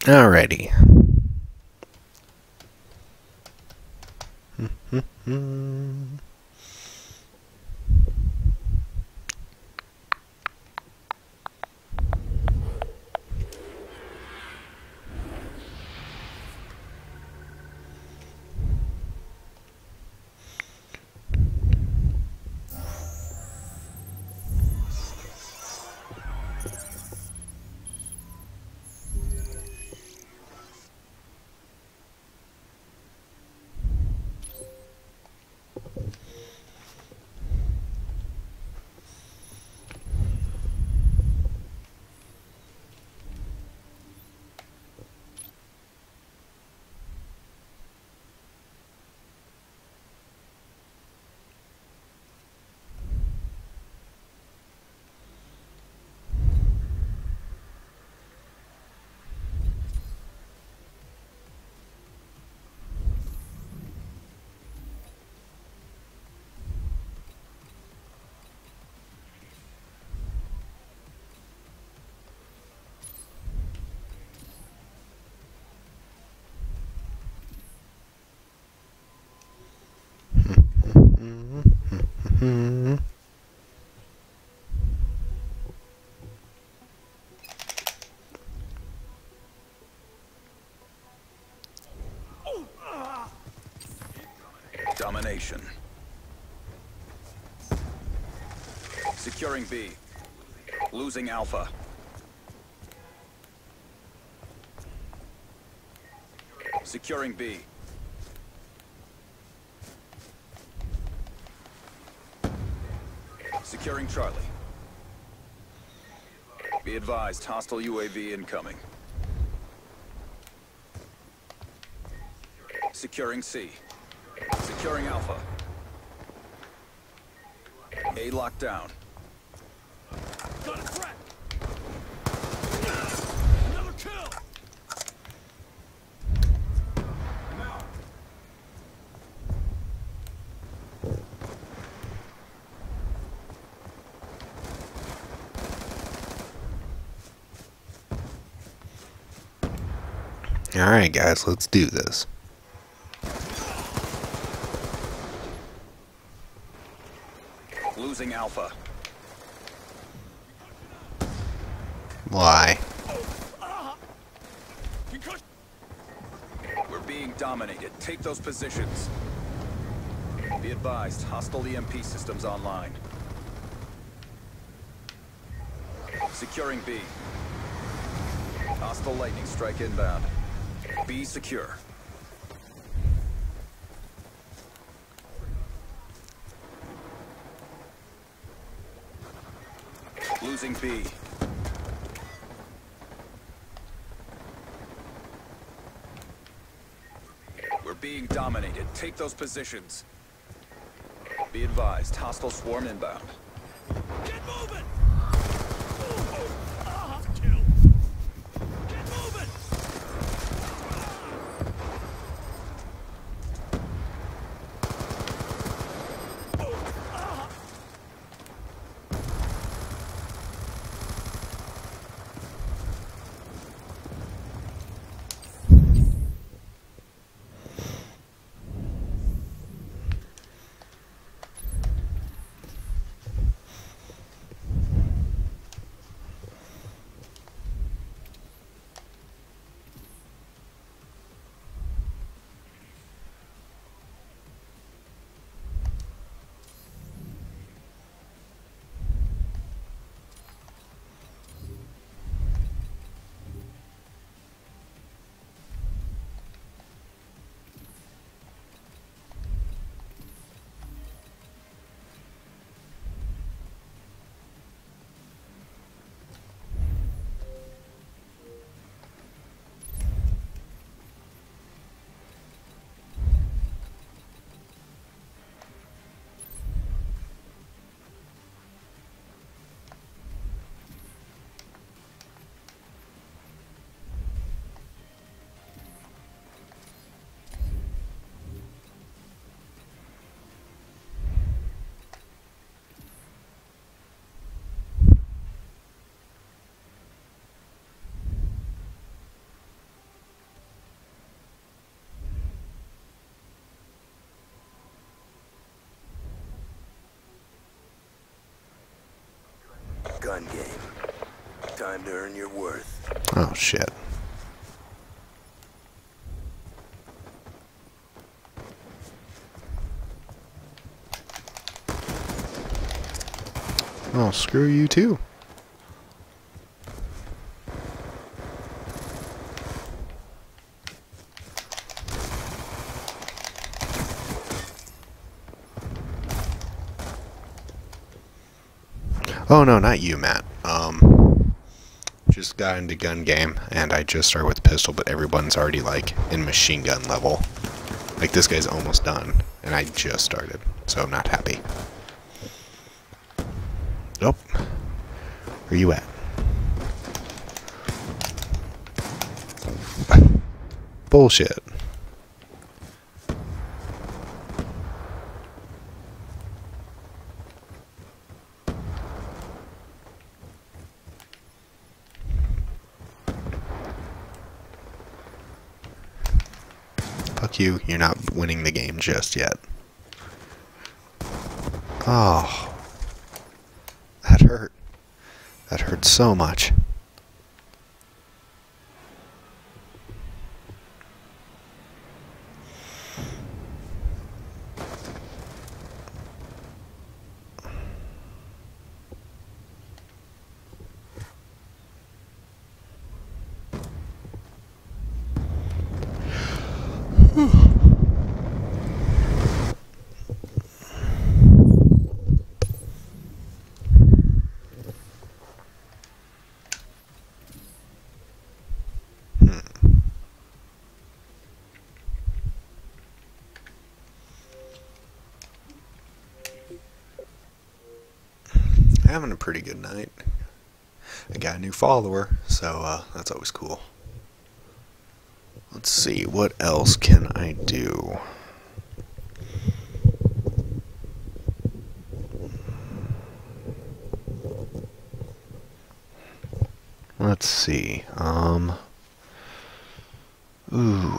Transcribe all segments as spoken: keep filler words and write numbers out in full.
Alrighty. Domination. Securing B. Losing Alpha. Securing B. Securing Charlie. Be advised, hostile U A V incoming. Securing C. Securing Alpha. A locked down. Got a threat! Another kill! Alright, guys, let's do this. Losing Alpha. Why? We're being dominated. Take those positions. Be advised, hostile E M P systems online. Securing B. Hostile lightning strike inbound. B secure. Losing B. We're being dominated. Take those positions. Be advised, hostile swarm inbound. Get moving! Ah, kill! Get moving! gun game. Time to earn your worth. Oh, shit. Oh, screw you too. Oh no, not you, Matt. Um, just got into gun game, and I just started with pistol, but everyone's already like in machine gun level. Like this guy's almost done, and I just started, so I'm not happy. Nope. Where you at? Bullshit. Fuck you, you're not winning the game just yet. Oh. That hurt. That hurt so much. Having a pretty good night. I got a new follower, so uh, that's always cool. Let's see, what else can I do? Let's see. Um. Ooh.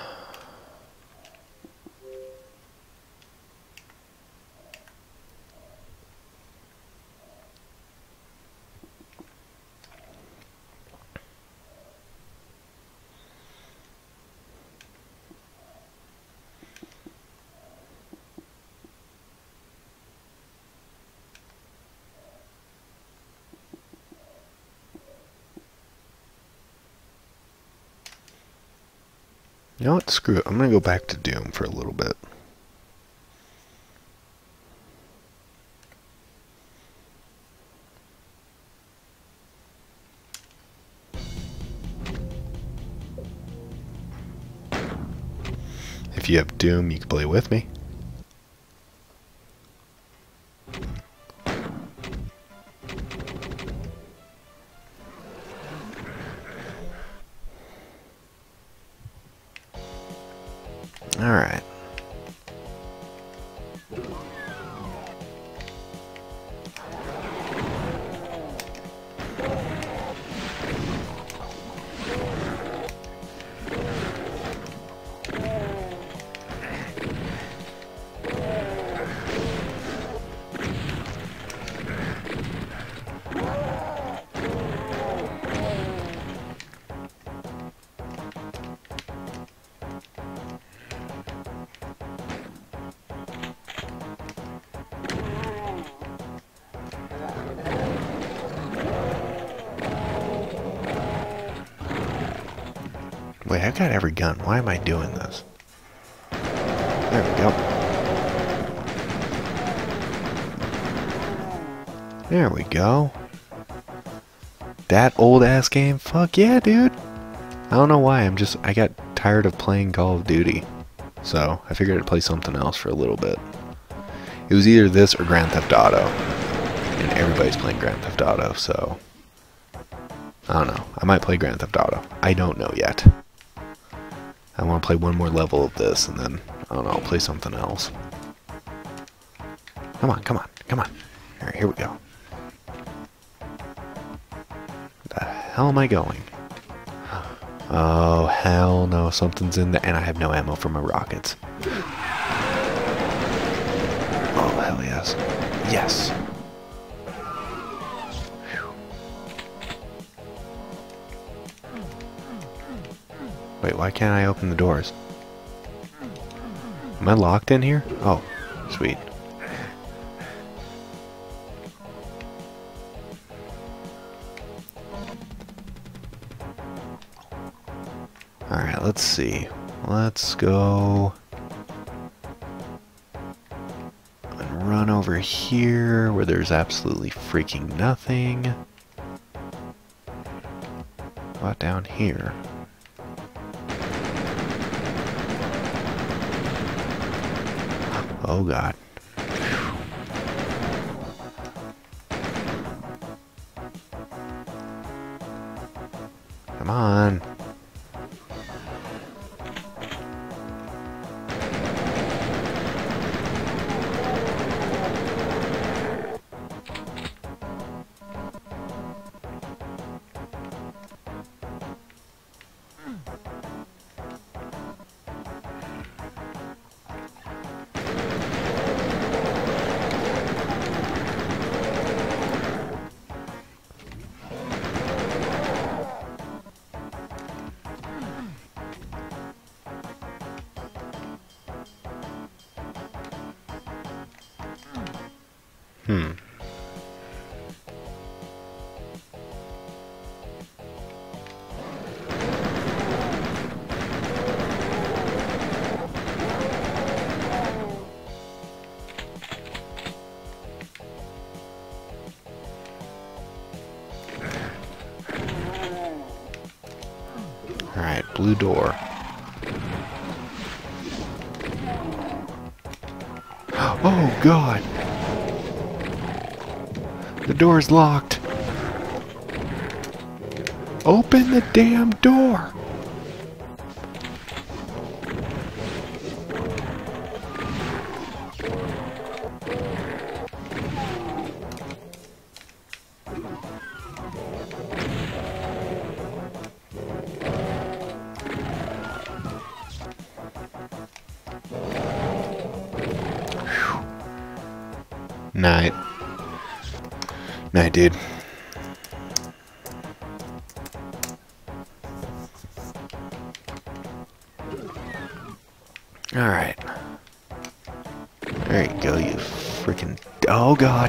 You know what? Screw it. I'm gonna go back to Doom for a little bit. If you have Doom, you can play with me. Alright. Wait, I've got every gun. Why am I doing this? There we go. There we go. That old ass game? Fuck yeah, dude. I don't know why. I'm just, I got tired of playing Call of Duty. So, I figured I'd play something else for a little bit. It was either this or Grand Theft Auto. And everybody's playing Grand Theft Auto, so... I don't know. I might play Grand Theft Auto. I don't know yet. I want to play one more level of this, and then, I don't know, I'll play something else. Come on, come on, come on. Alright, here we go. The hell am I going? Oh, hell no, something's in there, and I have no ammo for my rockets. Oh, hell yes. Yes. Whew. Wait, why can't I open the doors? Am I locked in here? Oh, sweet. Alright, let's see. Let's go and run over here where there's absolutely freaking nothing. How about down here? Oh god. Come on. Hmm. All right, blue door. Oh god. The door's locked. Open the damn door. Night. Night, dude. Alright. There you go, you freaking... Oh, God.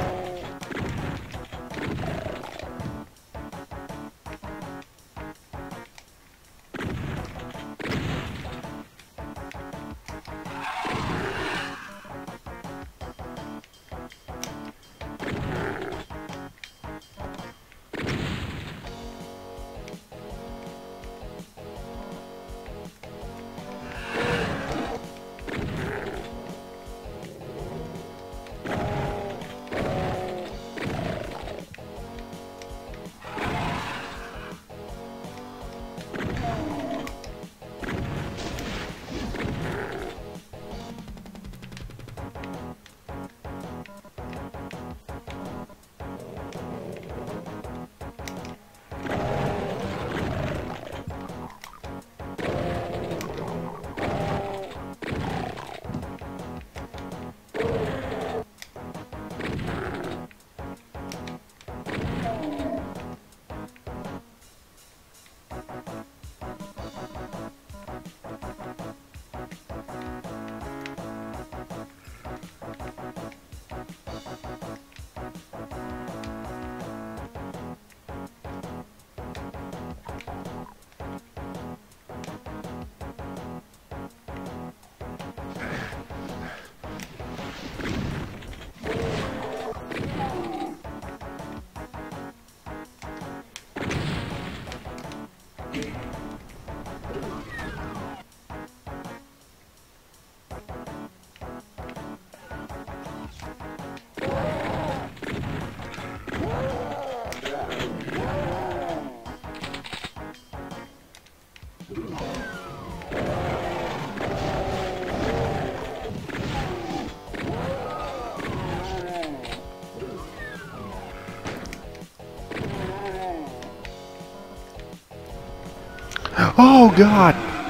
Oh, God!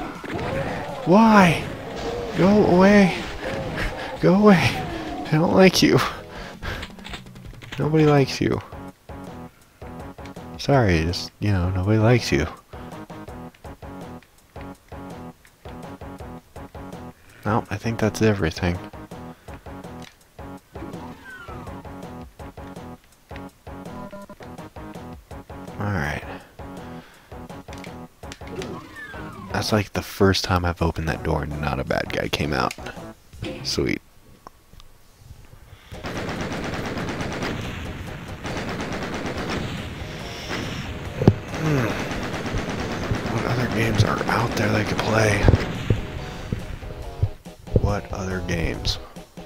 Why? Go away. Go away. I don't like you. Nobody likes you. Sorry, just, you know, nobody likes you. No, I think that's everything. Alright. That's like the first time I've opened that door and not a bad guy came out. Sweet. Hmm. What other games are out there that I could play? What other games?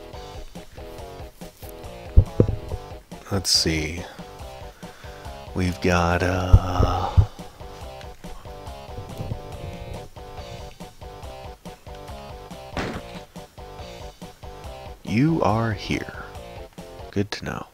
Let's see. We've got, uh... You Are Here. Good to know.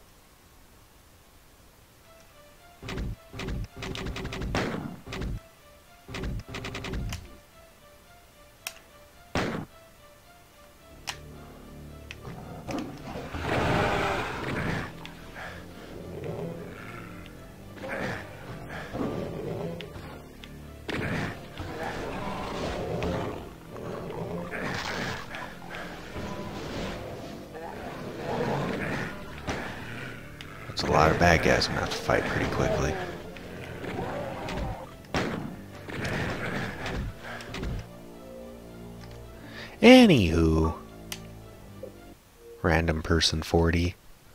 It's a lot of bad guys I'm gonna have to fight pretty quickly. Anywho, random person forty.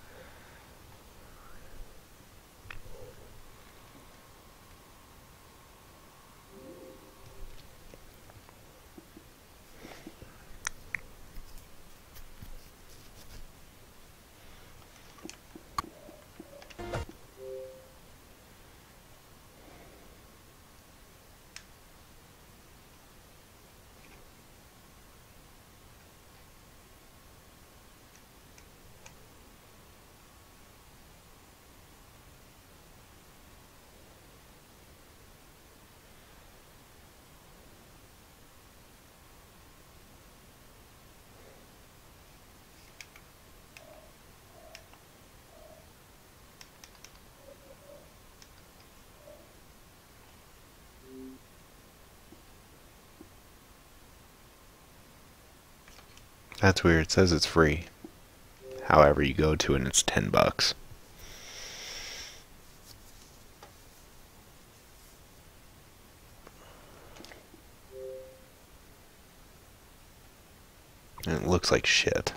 That's weird. It says it's free. However you go to it, and it's ten bucks. And it looks like shit.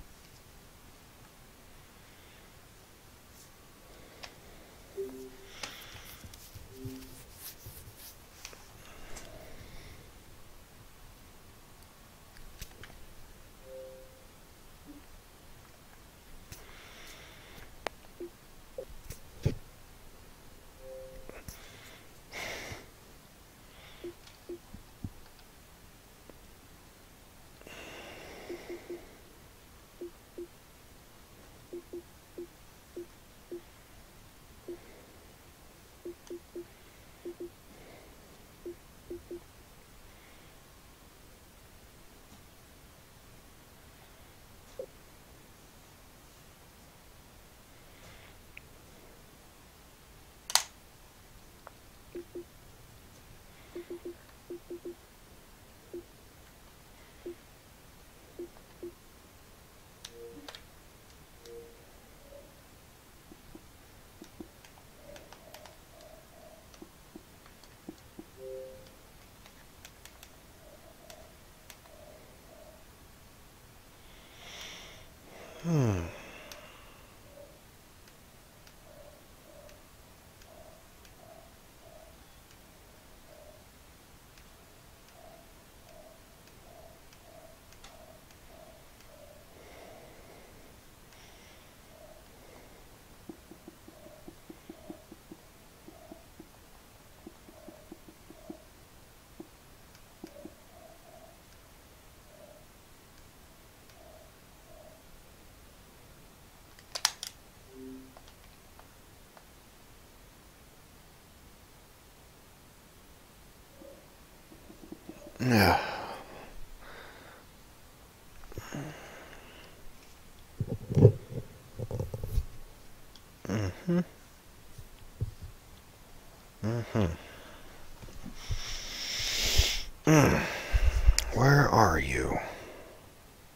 Hmm. Yeah. Mm-hmm. Mm-hmm. Mm. Where are you?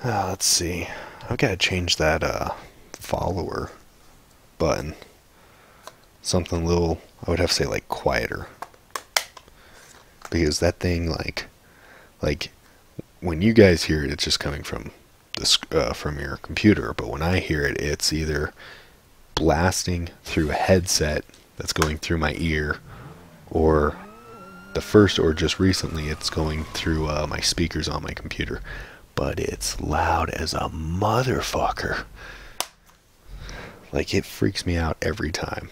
Uh, let's see. I've got to change that uh, follower button. Something a little, I would have to say, like, quieter. Because that thing, like, like, when you guys hear it, it's just coming from the uh, from your computer. But when I hear it, it's either blasting through a headset that's going through my ear, or the first, or just recently, it's going through uh, my speakers on my computer. But it's loud as a motherfucker. Like, it freaks me out every time.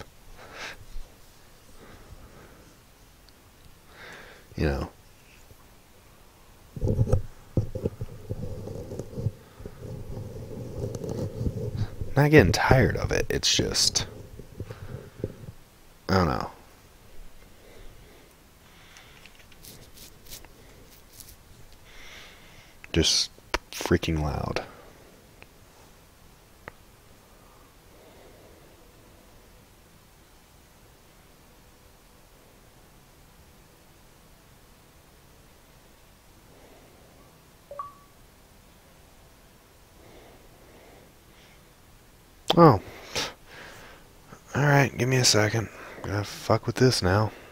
You know. Not getting tired of it. It's just, I don't know. Just freaking loud. Oh. Alright, give me a second. Gotta fuck with this now.